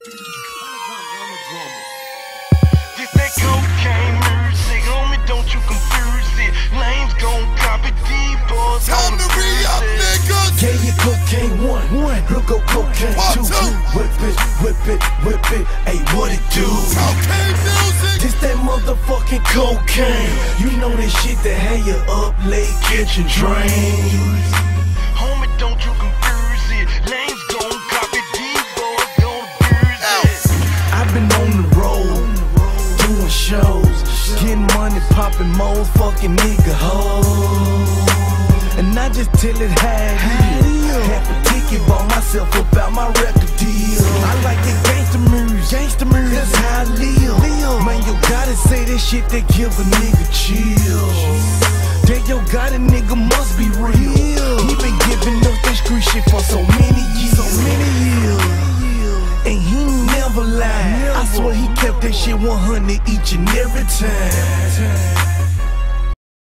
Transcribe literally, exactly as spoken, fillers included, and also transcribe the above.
This that cocaine music, homie, don't you confuse it. Lanes gon' copy D-boys. Time to re-up, niggas. Yeah, you cocaine one, one. Look go cocaine One, two. two. Whip it, whip it, whip it. Hey, what it do? Cocaine music. This that motherfucking cocaine. You know that shit that had you up late catching trains. Homie, don't you confuse it. Lanes gon' copy D-boys, gon' abuse it. I've been on the road, doing shows, getting money, popping moles, fucking nigga hoes. And I just tell it how it is. Half a ticket, bought myself about my record deal. I like the gangsta music, gangsta music. That's how I live. Man, you gotta say that shit that give a nigga chills. That yo got a nigga must be real. He been giving us that street shit for so many years, so many years. And he never lied. I swear he kept that shit one hundred each and every time.